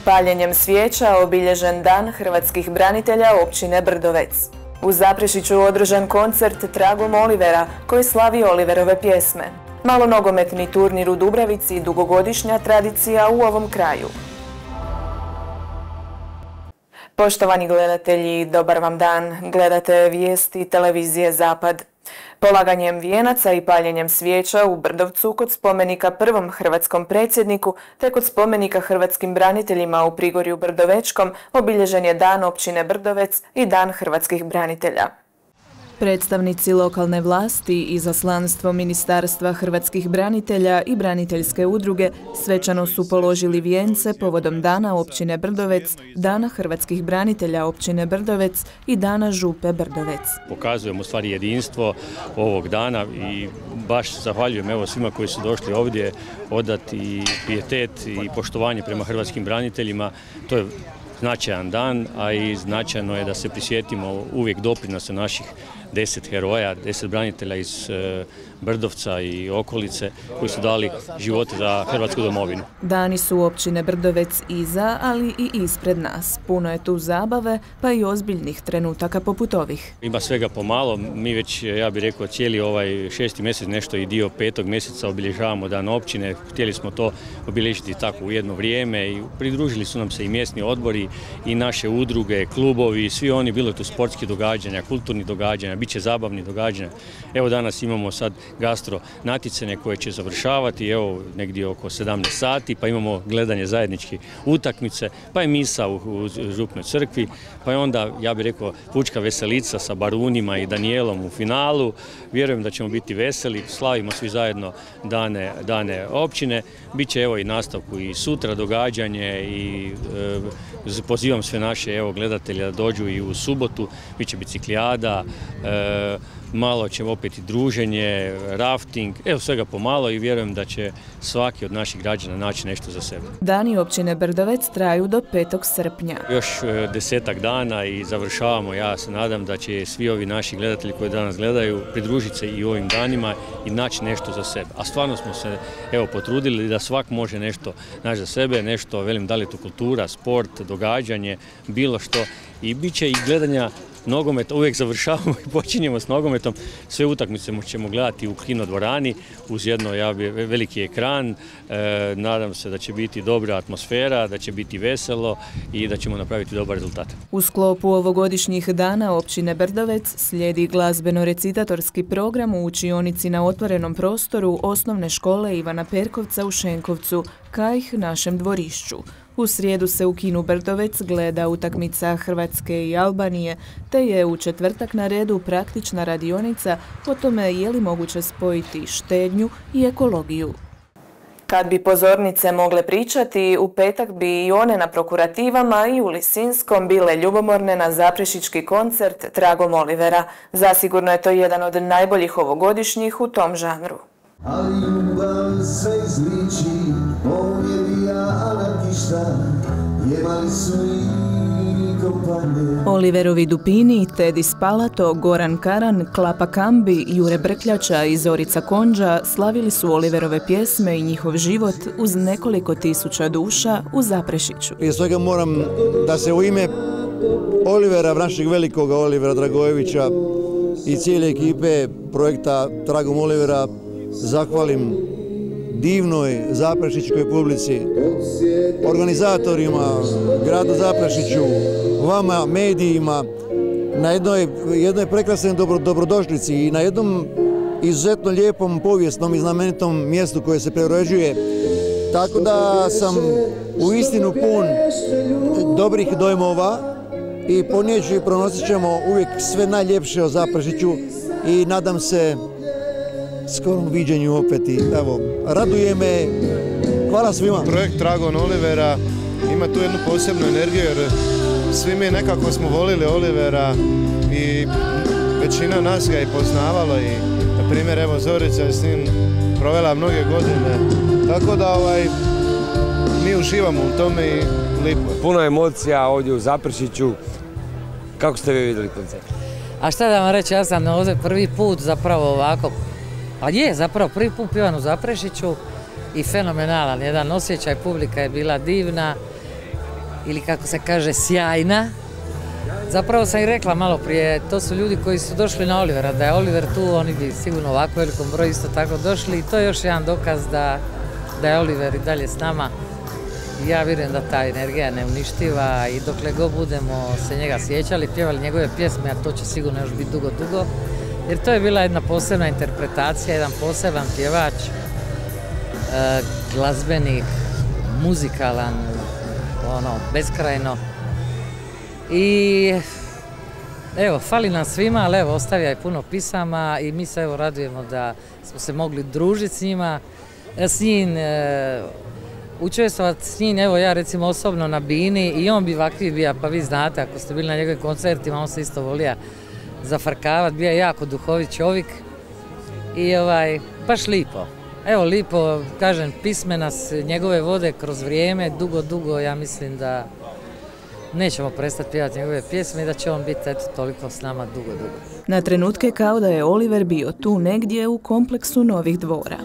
Paljenjem svijeća obilježen Dan hrvatskih branitelja općine Brdovec. U Zaprešiću održan koncert Tragom Olivera koji slavi Oliverove pjesme. Malonogometni turnir u Dubravici dugogodišnja tradicija u ovom kraju. Poštovani gledatelji, dobar vam dan. Gledate vijesti televizije Zapad. Polaganjem vijenaca i paljenjem svijeća u Brdovcu kod spomenika prvom hrvatskom predsjedniku te kod spomenika hrvatskim braniteljima u Prigorju Brdovečkom obilježen je Dan općine Brdovec i Dan hrvatskih branitelja. Predstavnici lokalne vlasti, izaslanstvo Ministarstva hrvatskih branitelja i braniteljske udruge svečano su položili vijence povodom Dana općine Brdovec, Dana hrvatskih branitelja općine Brdovec i Dana župe Brdovec. Pokazujemo u stvari jedinstvo ovog dana i baš zahvaljujem svima koji su došli ovdje odati pijetet i poštovanje prema hrvatskim braniteljima. To je značajan dan, a i značajno je da se prisjetimo uvijek doprinosa naših 10 heroja, 10 branitelja iz Brdovca i okolice koji su dali živote za hrvatsku domovinu. Dani su općine Brdovec iza, ali i ispred nas. Puno je tu zabave, pa i ozbiljnih trenutaka poput ovih. Ima svega pomalo. Mi već, ja bih rekao, cijeli ovaj 6. mjesec, nešto i dio 5. mjeseca obilježavamo Dan općine. Htjeli smo to obilježiti tako u jedno vrijeme i pridružili su nam se i mjesni odbori i naše udruge, klubovi, svi oni, bilo tu sportskih događanja, kulturnih događanja, bit će zabavnih događanja. Evo danas imamo sad gastro natjecanje koje će završavati, evo negdje oko 17 sati, pa imamo gledanje zajedničke utakmice, pa je misa u župnoj crkvi, pa je onda, ja bih rekao, pučka veselica sa Barunima i Danijelom u finalu. Vjerujem da ćemo biti veseli, slavimo svi zajedno dane općine. Biće evo i nastavku i sutra događanje i pozivam sve naše gledatelje da dođu i u subotu, bit će biciklijada, malo ćemo opet i druženje, rafting, svega pomalo i vjerujem da će svaki od naših građana naći nešto za sebe. Dani općine Brdovec traju do 5. srpnja. Još 10 dana i završavamo. Ja se nadam da će svi ovi naši gledatelji koji danas gledaju pridružiti se i ovim danima i naći nešto za sebe. A stvarno smo se potrudili da svak može nešto naći za sebe, nešto, velim, da li je to kultura, sport, događanje, bilo što. I bit će i gledanja nogometa, uvijek završavamo i počinjemo s nogometom. Sve utakmice ćemo gledati u kinodvorani uz jedno veliki ekran. Nadam se da će biti dobra atmosfera, da će biti veselo i da ćemo napraviti dobar rezultat. U sklopu ovogodišnjih dana općine Brdovec slijedi glazbeno-recitatorski program u učionici na otvorenom prostoru Osnovne škole Ivana Perkovca u Šenkovcu, Kajh našem dvorišću. U srijedu se u kinu Brdovec gleda utakmica Hrvatske i Albanije, te je u četvrtak na redu praktična radionica o tome je li moguće spojiti štednju i ekologiju. Kad bi pozornice mogle pričati, u petak bi i one na Prokurativama i u Lisinskom bile ljubomorne na zaprešički koncert Tragom Olivera. Zasigurno je to jedan od najboljih ovogodišnjih u tom žanru. Ali ljubav sve izliči, on je vija anarkišta, jemali su i kompanje. Oliverovi Dupini, Tedi Spalato, Goran Karan, Klapa Kambi, Jure Brkljača i Zorica Konđa slavili su Oliverove pjesme i njihov život uz nekoliko tisuća duša u Zaprešiću. Prije svega moram da se u ime Olivera, našeg velikog Olivera Dragojevića i cijele ekipe projekta Tragom Olivera zahvalim divnoj zaprešičkoj publici, organizatorima, gradu Zaprešiću, vama, medijima, na jednoj prekrasnoj dobrodošlici i na jednom izuzetno lijepom, povijesnom i znamenitom mjestu koje se preuređuje. Tako da sam uistinu pun dobrih dojmova i ponijeću i pronosit ćemo uvijek sve najljepše o Zaprešiću i nadam se skorom viđenju opet i evo, raduje me. Hvala svima. Projekt Tragom Olivera ima tu jednu posebnu energiju jer svi mi nekako smo volili Olivera i većina nas ga je poznavala i na primjer evo Zorica je s njim provela mnoge godine. Tako da mi uživamo u tome i lipo. Puno emocija ovdje u Zaprešiću. Kako ste vi vidjeli koncert? A šta da vam reći, ja sam ovdje prvi put zapravo ovako, pa je zapravo prvi put pjevan u Zaprešiću i fenomenalan, jedan osjećaj, publika je bila divna ili kako se kaže sjajna. Zapravo sam i rekla malo prije, to su ljudi koji su došli na Olivera, da je Oliver tu, oni bi sigurno ovako velikom broju isto tako došli i to je još jedan dokaz da je Oliver i dalje s nama. Ja vjerujem da ta energija ne uništiva i dokle god budemo se njega sjećali, pjevali njegove pjesme, a to će sigurno još biti dugo, dugo, jer to je bila jedna posebna interpretacija, jedan poseban pjevač, glazbenik, muzikalan, beskrajno. I evo, fali nam svima, ali evo, ostavlja je puno pisama i mi se evo radujemo da smo se mogli družiti s njima, s njim, učestvovati s njim, evo ja recimo osobno na Bini i on bi ovakvi bija, pa vi znate, ako ste bili na njegovim koncertima, on se isto volija zafrkavati, bio je jako duhovit čovjek i baš lipo. Evo lipo, kažem, pisme nas njegove vode kroz vrijeme, dugo, dugo, ja mislim da nećemo prestati pjevati njegove pjesme i da će on biti toliko s nama dugo, dugo. Na trenutke kao da je Oliver bio tu negdje u kompleksu Novih Dvora.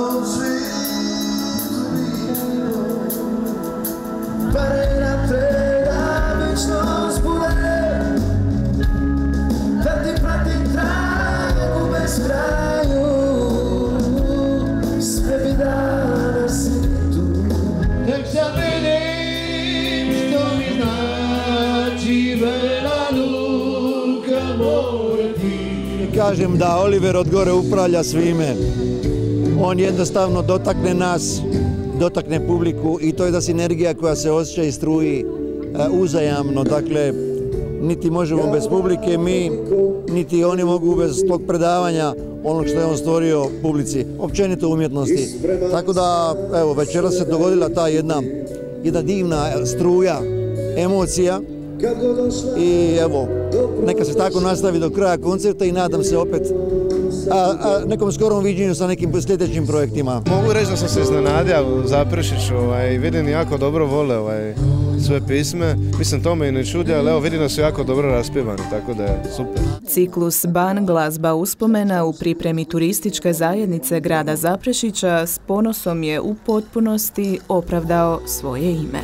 Kažem da Oliver od gore upravlja svime. On jednostavno dotakne nas, dotakne publiku i to je da sinergija koja se osjeća i struji uzajamno. Dakle, niti možemo bez publike mi, niti oni mogu bez tog predavanja onog što je on stvorio publici, općenito umjetnosti. Tako da, evo, večeras se dogodila ta jedna divna struja emocija i evo, neka se tako nastavi do kraja koncerta i nadam se opet nekom skorom viđenju sa nekim sljedećim projektima. Mogu reći da sam se iznenadio u Zaprešiću, vidim jako dobro vole sve pisme. Mislim, to me i ne čudi, ali evo vidim da su jako dobro raspjevani, tako da je super. Ciklus Ban glazba uspomena u pripremi turističke zajednice grada Zaprešića s ponosom je u potpunosti opravdao svoje ime.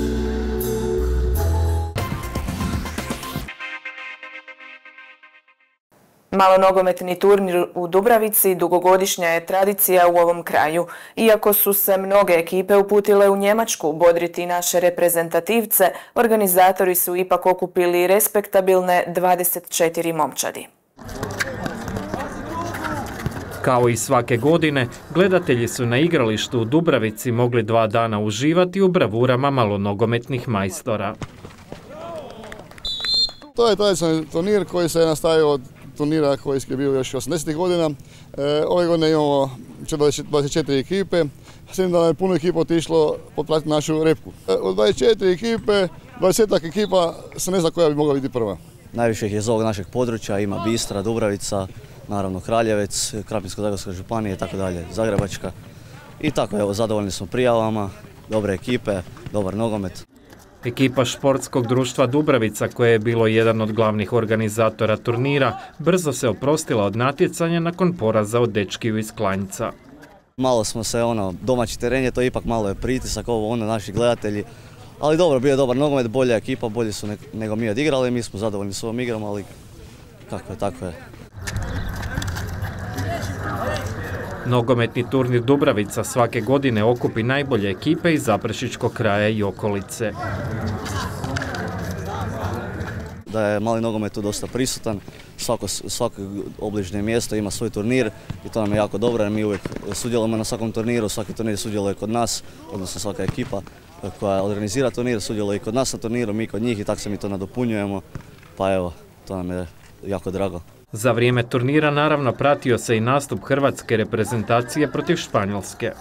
Malonogometni turnir u Dubravici dugogodišnja je tradicija u ovom kraju. Iako su se mnoge ekipe uputile u Njemačku bodriti naše reprezentativce, organizatori su ipak okupili respektabilne 24 momčadi. Kao i svake godine, gledatelji su na igralištu u Dubravici mogli 2 dana uživati u bravurama malonogometnih majstora. To je tradicionalni turnir koji se nastavio od turnira koji je bio još 80. godina. Ove godine imamo 24 ekipe, s tim da nam je puno ekipa otišlo potpratiti našu repku. Od 24 ekipe, 20 ekipa se ne zna koja bi mogla biti prva. Najviše ih je iz ovog našeg područja, ima Bistra, Dubravica, naravno Kraljevec, Krapinsko-zagorska županija i tako dalje, Zagrebačka. I tako, evo, zadovoljni smo prijavama, dobre ekipe, dobar nogomet. Ekipa športskog društva Dubravica, koje je bilo jedan od glavnih organizatora turnira, brzo se oprostila od natjecanja nakon poraza od Dečkiju iz Klanjca. Malo smo se, domaći teren je to ipak malo je pritisak, naši gledatelji. Ali dobro, bio je dobar nogomet, bolja ekipa, bolji su nego mi odigrali, mi smo zadovoljni s ovom igrom, ali kako je, tako je. Nogometni turnir Dubravica svake godine okupi najbolje ekipe iz Zaprešićkog kraja i okolice. Da je mali nogomet tu dosta prisutan, svako obližnje mjesto ima svoj turnir i to nam je jako dobro jer mi uvijek sudjelujemo na svakom turniru, svaki turnir sudjeluje kod nas, odnosno svaka ekipa koja organizira turnir sudjeluje i kod nas na turniru, mi kod njih i tako se mi to nadopunjujemo, pa evo, to nam je jako drago. Za vrijeme turnira naravno pratio se i nastup hrvatske reprezentacije protiv Španjolske.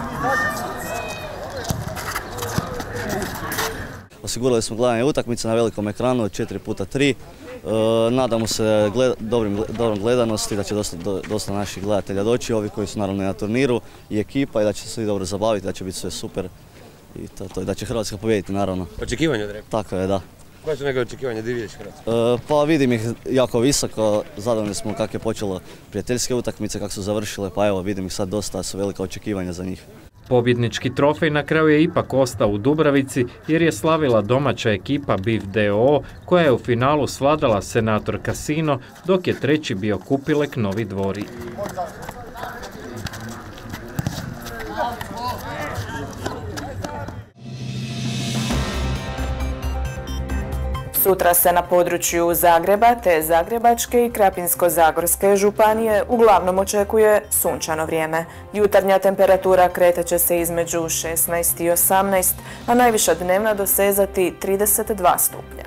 Osigurali smo gledanje utakmice na velikom ekranu od 4x3. Nadamo se dobrom gledanosti, da će dosta naših gledatelja doći, ovi koji su naravno na turniru i ekipa i da će se svi dobro zabaviti, da će biti sve super i da će Hrvatska pobijediti naravno. Očekivanje od repa? Tako je, da. Koje su neke očekivanja, gdje vidiš Hrvatsku? Pa vidim ih jako visoko, zadovoljni smo kako je počelo prijateljske utakmice, kako su završile, pa evo vidim ih sad dosta, su velika očekivanja za njih. Pobjednički trofej na kraju je ipak ostao u Dubravici jer je slavila domaća ekipa BIF d.o.o. koja je u finalu svladala Senator Casino, dok je treći bio Kupilek Novi Dvori. Sutra se na području Zagreba te Zagrebačke i Krapinsko-zagorske županije uglavnom očekuje sunčano vrijeme. Jutarnja temperatura kretat će se između 16 i 18, a najviša dnevna dosezati 32 stupnja.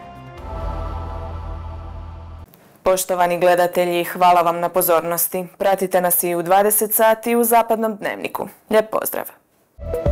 Poštovani gledatelji, hvala vam na pozornosti. Pratite nas i u 20 sati u Zapadnom dnevniku. Lijep pozdrav!